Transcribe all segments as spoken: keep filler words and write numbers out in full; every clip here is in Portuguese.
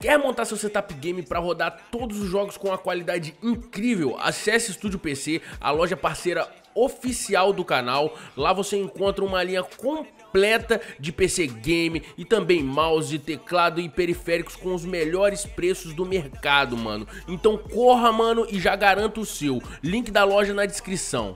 Quer montar seu setup game para rodar todos os jogos com uma qualidade incrível? Acesse Estúdio P C, a loja parceira oficial do canal. Lá você encontra uma linha completa de P C game e também mouse, teclado e periféricos com os melhores preços do mercado, mano. Então corra, mano, e já garanta o seu. Link da loja na descrição.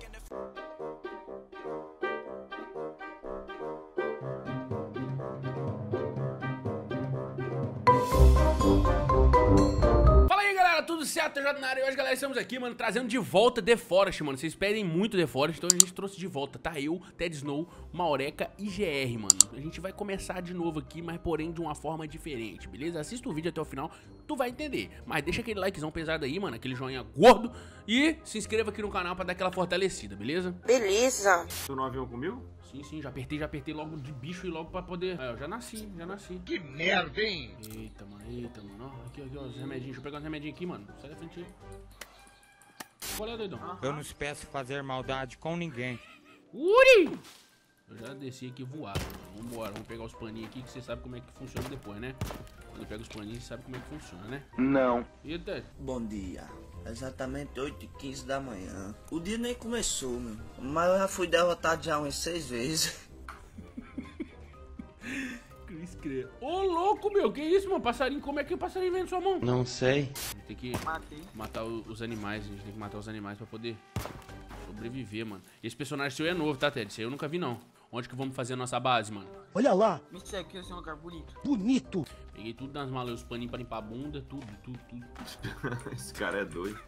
Tudo certo, T J na área. E hoje, galera, estamos aqui, mano, trazendo de volta The Forest, mano. Vocês pedem muito The Forest, então a gente trouxe de volta, tá? Eu, Ted Snow, Maureca e G R, mano. A gente vai começar de novo aqui, mas porém de uma forma diferente, beleza? Assista o vídeo até o final, tu vai entender. Mas deixa aquele likezão pesado aí, mano, aquele joinha gordo. E se inscreva aqui no canal pra dar aquela fortalecida, beleza? Beleza. Tu no avião comigo? Sim, sim, já apertei, já apertei logo de bicho e logo pra poder... É, eu já nasci, já nasci. Que merda, hein? Eita, mano, eita, mano. Ó, aqui, aqui, ó, os remedinhos. Deixa eu pegar os remedinhos aqui, mano. Sai da frente aí. Qual é, doidão? Eu não peço fazer maldade com ninguém. Uri! Eu já desci aqui voado, mano. Vambora, vamos pegar os paninhos aqui que você sabe como é que funciona depois, né? Quando pega os paninhos, você sabe como é que funciona, né? Não. Eita. Bom dia. Exatamente oito e quinze da manhã. O dia nem começou, meu. Mas eu já fui derrotado já umas seis vezes. Cris Cre... Ô, louco, meu. Que isso, mano? Passarinho, como é que o passarinho vem na sua mão? Não sei. A gente tem que Matei. matar os animais. A gente tem que matar os animais pra poder sobreviver, mano. Esse personagem seu é novo, tá, Ted? Esse aí eu nunca vi, não. Onde que vamos fazer a nossa base, mano? Olha lá, Me segue aqui, esse é um lugar bonito. bonito. Peguei tudo nas malas, os paninhos pra limpar a bunda, tudo, tudo, tudo. Esse cara é doido.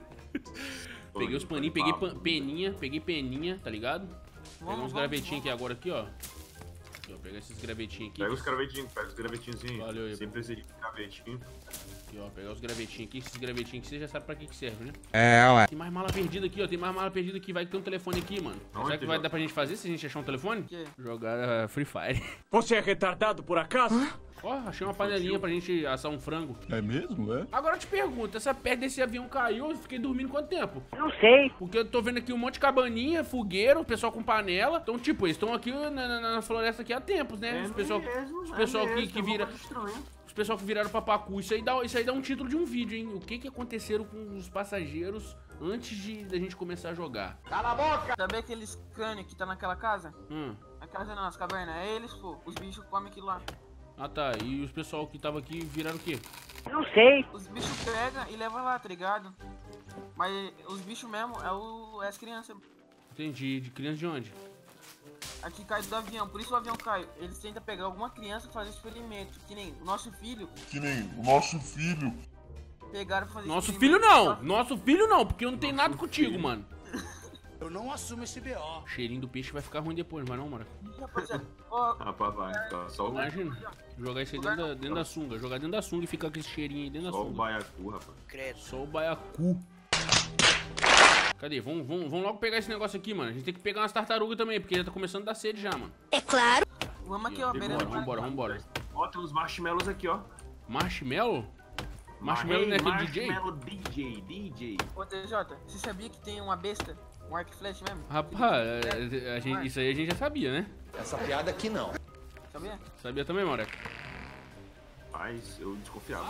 Peguei os paninhos, peguei pan- peninha, peguei peninha, tá ligado? Peguei uns vamos, gravetinhos aqui agora, aqui, ó. Aqui, ó, pegar esses gravetinhos aqui. Pega os gravetinhos, pega os gravetinhos. Valeu aí, Sempre precisa de gravetinho. Aqui, ó, pegar os gravetinhos aqui, esses gravetinhos aqui, você já sabe pra que que serve, né? É, ué. Tem mais mala perdida aqui, ó, tem mais mala perdida aqui, vai ter um telefone aqui, mano. Aonde Será que tem, vai mano? dar pra gente fazer se a gente achar um telefone? Que? Jogar uh, Free Fire. Você é retardado por acaso? Ó, achei uma panelinha pra gente assar um frango. É mesmo, é? Agora eu te pergunto, essa perna desse avião caiu, eu fiquei dormindo quanto tempo? Não sei. Porque eu tô vendo aqui um monte de cabaninha, fogueiro, o pessoal com panela. Então, tipo, eles estão aqui na, na- na floresta aqui há tempos, né? os pessoal, os pessoal aqui que vira... Os pessoal que viraram papacu. Isso aí, dá, isso aí dá um título de um vídeo, hein? O que que aconteceram com os passageiros antes de da gente começar a jogar? Sabe aqueles crânios que tá naquela casa? Hum. Aquela não, as cavernas, é eles, pô. Os bichos comem aquilo lá. Ah, tá. E os pessoal que tava aqui viraram o quê? Não sei. Os bichos pegam e levam lá, tá ligado? Mas os bichos mesmo é, o, é as crianças. Entendi. De criança de onde? Aqui cai do avião, por isso o avião cai. Eles tentam pegar alguma criança e fazer experimento. Que nem o nosso filho. Que nem o nosso filho. Pegaram pra fazer Nosso filho experimento. não. Nosso filho não, porque eu não tenho nada contigo, mano. Eu não assumo esse B O. O cheirinho do peixe vai ficar ruim depois, não vai não, mano? Rapaziada, ó, Rapaz, vai. Tá só o, Imagina. Jogar isso aí dentro da, dentro da sunga. Jogar dentro da sunga e ficar com esse cheirinho aí dentro da só o sunga. baiacu, rapaz. Só o baiacu. Cadê? Vamos, vamos, vamos logo pegar esse negócio aqui, mano. A gente tem que pegar umas tartarugas também, porque já tá começando a dar sede já, mano. vamos aqui, ó, beirando. Vambora, vambora, vambora. Ó, tem uns marshmallows aqui, ó. Marshmallow? Marshmallow não é aquele D J? Marshmallow D J, D J. Ô, T J, você sabia que tem uma besta? Um arco e flecha mesmo? Rapaz, a- a gente- isso aí a gente já sabia, né? Essa piada aqui não. Sabia? Sabia também, Maureca? Mas eu desconfiava.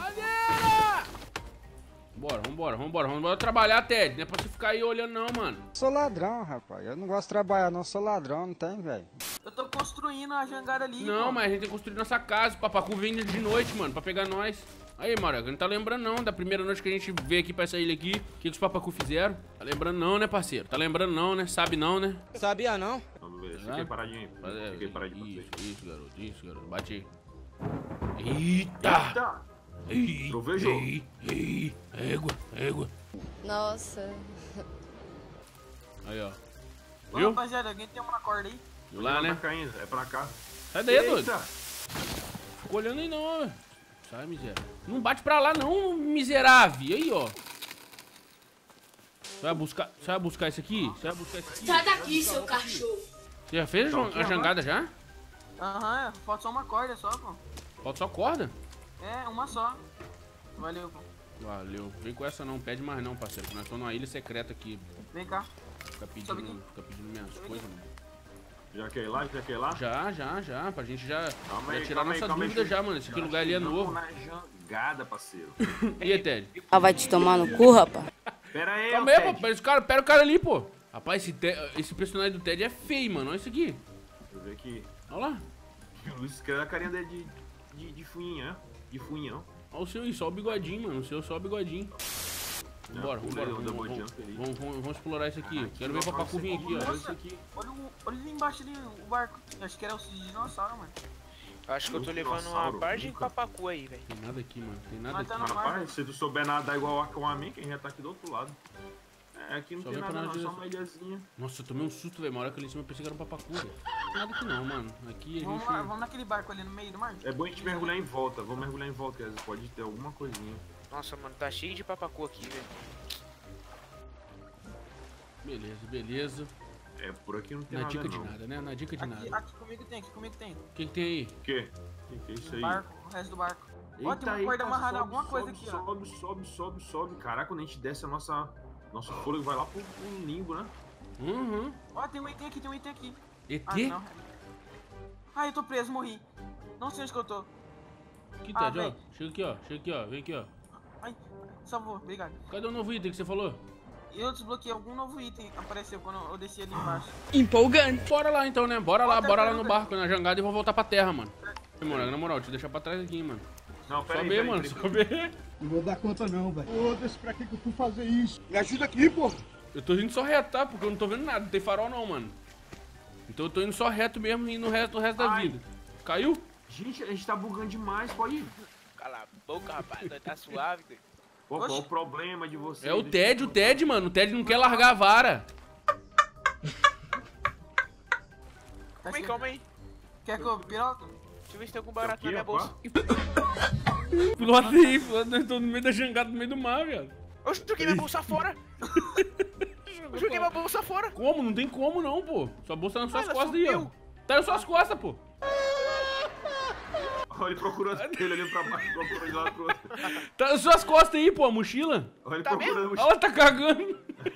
Bora, vambora, vambora, vambora trabalhar, Ted. Não é pra você ficar aí olhando não, mano. Sou ladrão, rapaz. Eu não gosto de trabalhar, não. Sou ladrão, não tem, velho. Eu tô construindo a jangada ali. Não, pô. mas a gente tem que construir nossa casa. O papacu vem de noite, mano, pra pegar nós. Aí, Maureca, não tá lembrando não da primeira noite que a gente veio aqui pra essa ilha aqui. O que, que os papacu fizeram? Tá lembrando não, né, parceiro? Tá lembrando não, né? Sabe não, né? Sabia, não? Vamos ver. Tá. Fiquei paradinho aí. É, Fiquei paradinho isso, pra isso, garoto, isso, garoto. Bate aí. Eita! Tá. Ei, Trovejou. ei, ei, égua, égua. Nossa. Aí, ó. Ô, Viu? rapaziada, alguém tem uma corda aí? Viu lá, Não né? tá caindo, é pra cá. Sai daí, doido. Eita. Fica olhando aí não, ó. Sai, miserável. Não bate pra lá não, miserável. Aí, ó. Você vai buscar, você vai buscar isso aqui? Você vai buscar isso aqui? Sai daqui, seu cachorro. Você já fez a Então, jan- a jangada já? Aham, é, falta só uma corda só, pô. Falta só corda? É, uma só. Valeu, pô. Valeu. Vem com essa não, pede mais não, parceiro. Que nós estamos numa ilha secreta aqui. Vem cá. Fica Sobe pedindo, aqui. fica pedindo minhas coisas, mano. Já quer ir lá? Já quer ir lá? Já, já, já. Pra gente já, Calma já aí, tirar calma aí, nossa calma aí, dúvida que- já, mano. Esse aqui lugar ali é Não novo. na jangada, parceiro. E aí, Ted? Ah, vai te tomar no cu, rapaz. Pera aí, Calma ô, aí, Ted. pô. Pera, esse cara, pera o cara ali, pô. Rapaz, esse, Ted- esse personagem do Ted é feio, mano. Olha isso aqui. Deixa eu ver aqui. Olha lá. O Luiz escreveu a carinha dele de, de, de fuinha, de funhão. Olha o seu aí, só o bigodinho, mano. O seu só o bigodinho. Vambora, pulei vambora. o Vamos, double vamos, jump ali. vamos, vamos, vamos explorar isso aqui. Quero ver o papacu vir aqui, ó. Olha isso aqui. Olha, o, olha ali embaixo ali, o barco. Eu acho que era o de dinossauro, mano. Acho que eu tô levando uma bargem de papacu aí, velho. Tem nada aqui, mano. Tem nada Mas tá aqui. no mar. Rapaz, se tu souber nadar igual o Aquaman, quem já tá aqui do outro lado. É, aqui não Só tem vem pra nada não, nós só direto. uma ilhazinha. Nossa, eu tomei um susto, velho. Uma hora que eu ali em cima eu pensei que era um papacu, velho. Tem nada aqui não, mano. Aqui a Vamos lá, gente... vamos naquele barco ali no meio do mar. É bom a gente mergulhar em volta, vamos mergulhar em volta, que às vezes pode ter alguma coisinha. Nossa, mano, tá cheio de papacu aqui, velho. Beleza, beleza. É, por aqui não tem Na nada dica de não. nada, né? Na dica de Aqui, nada. aqui comigo tem, aqui comigo tem. O que que tem aí? O quê? O que, que é isso O aí? barco, o resto do barco. Ó, tem uma Eita, corda eita, amarrada em sobe, alguma coisa sobe, aqui, ó. Sobe, sobe, sobe, sobe. Caraca, quando a gente desce a nossa... Nosso fôlego vai lá pro, pro limbo, né? Uhum. Ó, tem um item aqui, tem um item aqui. E T? Ah, não. Ai, eu tô preso, morri. Não sei onde que eu tô. Aqui, Ah, Ted, ó. velho. Chega aqui, ó. Chega aqui, ó. Vem aqui, ó. Ai, salvou, obrigado. Cadê o novo item que você falou? Eu desbloqueei algum novo item, apareceu quando eu desci ali embaixo. Empolgante. Bora lá então, né? Bora lá, Bota bora lá tudo, no velho. barco, na jangada e vou voltar pra terra, mano. Ei, moleque, na moral, deixa eu deixar pra trás aqui, mano. Não, pera aí, Sobe aí, pera aí, mano, pera aí. sobe aí. Não vou dar conta não, velho. Foda-se, pra que que eu fui fazer isso? Me ajuda aqui, pô. Eu tô indo só reto, tá? Porque eu não tô vendo nada, não tem farol não, mano. Então eu tô indo só reto mesmo e no resto, no resto da Ai. vida. Caiu? Gente, a gente tá bugando demais, pode ir. Cala a boca, rapaz. Tá suave, velho. Pô, qual Oxi. o problema de você? É o Ted, o Ted, mano. O Ted não quer largar a vara. Calma aí, calma aí. Quer que eu piroca? Deixa eu ver se tem algum barato Aqui, na minha ó, bolsa. Pilota aí, pilota. Eu tô no meio da jangada, no meio do mar, velho. Eu joguei minha bolsa fora. Eu joguei minha bolsa fora. Como? Não tem como não, pô. Sua bolsa tá nas suas Ela costas aí, ó. sumiu. Tá nas suas costas, pô. Olha ele procurando ele ali pra baixo, procurando de lá pro outro. Tá nas suas costas aí, pô, a mochila. Olha ele Tá procurando a mochila. Ela tá cagando.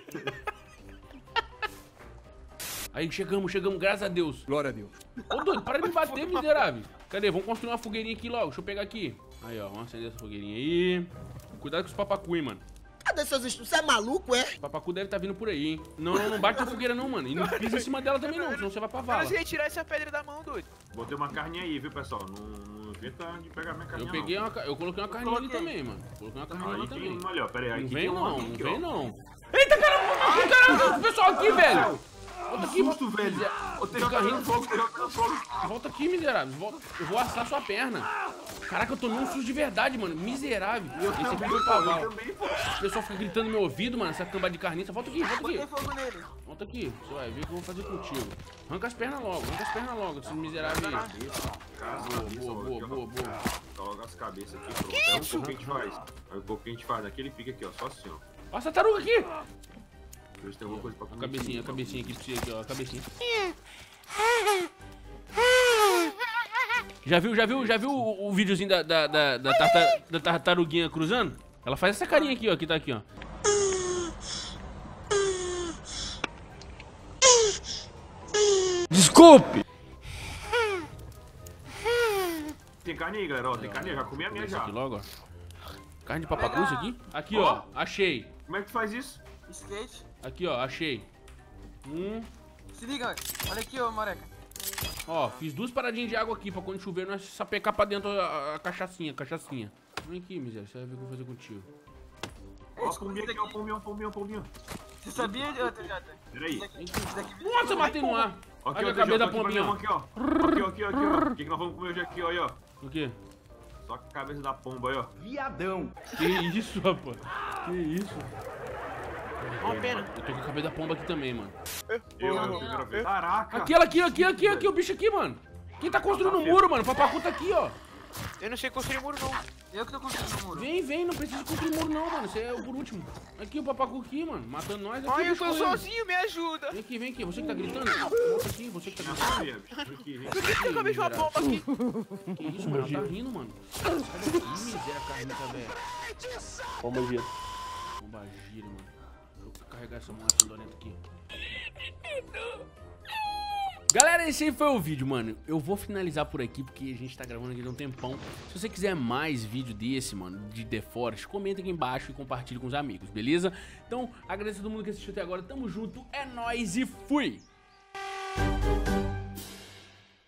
Aí, chegamos, chegamos, graças a Deus. Glória a Deus. Ô, doido, para de me bater, miserável. Cadê? Vamos construir uma fogueirinha aqui logo. Deixa eu pegar aqui. Aí, ó, vamos acender essa fogueirinha aí. Cuidado com os papacu, hein, mano. Cadê seus estudos? Você é maluco, é? O papacu deve estar vindo por aí, hein. Não, não, não bate na fogueira não, mano. E não pisa em cima dela também não, senão você vai pra vala. Mas retirar essa pedra da mão, doido. Botei uma carninha aí, viu, pessoal? Não, não inventa de pegar minha carninha, Eu peguei não. uma, ca- eu coloquei uma carninha ali Coloquei. também, mano. Coloquei uma carninha ali Aí também. tem, olha, ó, pera aí. Não Aqui vem tem uma não, aqui, não ó. vem não. Eita, caramba, caramba, o pessoal aqui, velho. Volta Que aqui, susto, velho. Ô, tem Fica rindo. fogo, tem fogo. volta aqui, miserável. Volta. Eu vou assar sua perna. Caraca, eu tomei um susto de verdade, mano. Miserável. Eu Esse aqui também, foi pô, pra eu vala. também, pô. O pessoal fica gritando no meu ouvido, mano. Essa camba de carniça. Volta aqui, volta Botei aqui. fogo nele. Volta aqui. Você vai ver o que eu vou fazer contigo. Arranca as pernas logo, arranca as pernas logo, esse miserável aí. Boa, boa, boa, boa, boa. Coloca as cabeças aqui, pronto. É um pouco que a gente faz. É um pouco que a gente faz. Naquele pique aqui, ó. Só assim, ó. Ó, essa taruga aqui. Ver se tem alguma coisa pra A comer. cabecinha, a cabecinha aqui pra você aqui, ó. A cabecinha. Já viu, já viu, já viu o, o videozinho da, da, da, da, tarta- da tartaruguinha cruzando? Ela faz essa carinha aqui, ó, que tá aqui, ó. Desculpe! Tem carne aí, galera, ó. Tem carne aí. Já comi a minha Esse já. aqui logo, ó. Carne de papacu, isso aqui? Aqui, ó, achei. Como é que tu faz isso? Skate. Aqui, ó, achei. Um, Se liga, olha aqui, ô Moreca. ó, fiz duas paradinhas de água aqui pra quando chover nós sapecar pra dentro a, a, a cachaçinha, a cachaçinha. Vem aqui, miséria, você vai ver o que eu vou fazer contigo. Ó, pombinho aqui, ó. Pombinho, pombinho, pombinho. Você sabia, ô T J? Peraí. Isso daqui Nossa, eu matei no ar. Aqui, Olha ó, a cabeça da aqui, pombinha, ó. Aqui, ó. Aqui, ó, aqui, ó, aqui, ó. O que que nós vamos comer hoje aqui, ó, aí, ó. O quê? Só a cabeça da pomba aí, ó. Que isso, rapaz? Que isso? Uma pena. Eu tô com a cabeça da pomba aqui também, mano. Eu, eu, eu gravei. Caraca! Aqui, ela aqui, aqui, aqui, aqui, o bicho aqui, mano. Quem tá construindo um muro, mano? O papacu tá aqui, ó. Eu não sei construir muro, não. Eu que tô construindo o muro. Vem, vem, não precisa construir muro não, mano. Você é o por último. Aqui, o papacu aqui, mano. Matando nós aqui. Ai, eu bicho tô correndo. sozinho, me ajuda. Vem aqui, vem aqui. Você que tá gritando? Volta aqui, você que tá gritando. Vem aqui, vem Por que que eu acabei de uma bomba aqui? Que isso, mano? Ela tá rindo, mano. Sai daqui, miséria carnica, velho. Bomba gira. Bomba gira, mano. Deixa eu carregar essa moça fedorenta aqui. Galera, esse aí foi o vídeo, mano. Eu vou finalizar por aqui, porque a gente tá gravando aqui há um tempão. Se você quiser mais vídeo desse, mano, de The Forest, comenta aqui embaixo e compartilhe com os amigos, beleza? Então, agradeço a todo mundo que assistiu até agora. Tamo junto, é nóis e fui!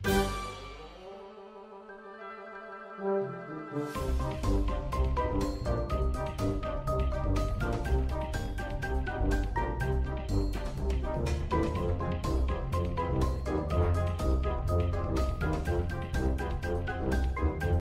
Thank you.